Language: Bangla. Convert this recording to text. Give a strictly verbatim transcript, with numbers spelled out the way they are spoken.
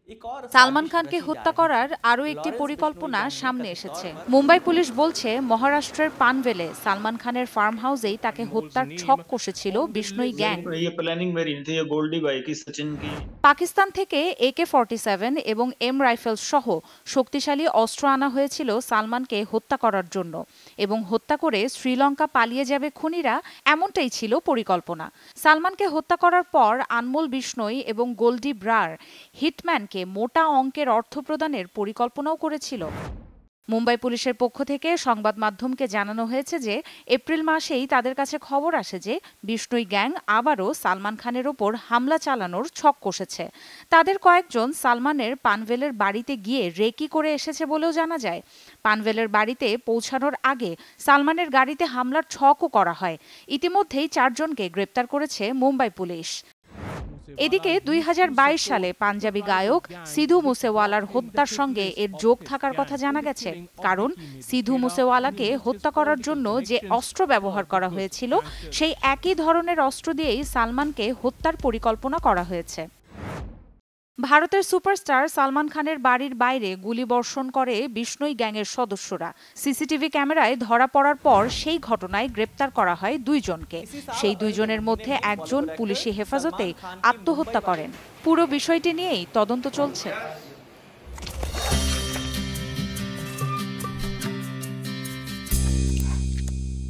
সালমান খানকে হত্যা করার আরও একটি পরিকল্পনা সামনে এসেছে। মুম্বাই পুলিশ বলছে, মহারাষ্ট্রের পানভেলে সালমান খানের ফার্ম হাউসেই তাকে হত্যার ছক কষেছিল বিষ্ণুই গ্যাং। পাকিস্তান থেকে একে ফর্টি সেভেন এবং এম রাইফেলস সহ শক্তিশালী অস্ত্র আনা হয়েছিল সালমানকে হত্যা করার জন্য, এবং হত্যা করে শ্রীলঙ্কা পালিয়ে যাবে খুনিরা, এমনটাই ছিল পরিকল্পনা। সালমানকে হত্যা করার পর আনমোল বিষ্ণোই এবং গোল্ডি ব্রার হিটম্যানকে মোটা অঙ্কের অর্থ প্রদানের পরিকল্পনাও করেছিল। মুম্বাই পুলিশের পক্ষ থেকে সংবাদ মাধ্যমকে জানানো হয়েছে যে এপ্রিল মাসেই তাদের কাছে খবর আসে যে বিষ্ণুই গ্যাং আবারও সালমান খানের ওপর হামলা চালানোর ছক কষেছে। তাদের কয়েকজন সালমানের পানভেলের বাড়িতে গিয়ে রেকি করে এসেছে বলেও জানা যায়। পানভেলের বাড়িতে পৌঁছানোর আগে সালমানের গাড়িতে হামলার ছকও করা হয়। ইতিমধ্যেই চারজনকে গ্রেপ্তার করেছে মুম্বাই পুলিশ। এদিকে দুই হাজার বাইশ সালে পাঞ্জাবি গায়ক সিধু মুসেওয়ালার হত্যার সঙ্গে এর যোগ থাকার কথা জানা গেছে, কারণ সিধু মুসেওয়ালাকে হত্যা করার জন্য যে অস্ত্র ব্যবহার করা হয়েছিল সেই একই ধরনের অস্ত্র দিয়েই সালমানকে হত্যার পরিকল্পনা করা হয়েছে। ভারতের সুপারস্টার সালমান খানের বাড়ির বাইরে গুলিবর্ষণ করে বিষ্ণুই গ্যাংয়ের সদস্যরা। সিসিটিভি ক্যামেরায় ধরা পড়ার পর সেই ঘটনায় গ্রেপ্তার করা হয় দুইজনকে। সেই দুইজনের মধ্যে একজন পুলিশি হেফাজতে আত্মহত্যা করেন। পুরো বিষয়টি নিয়েই তদন্ত চলছে।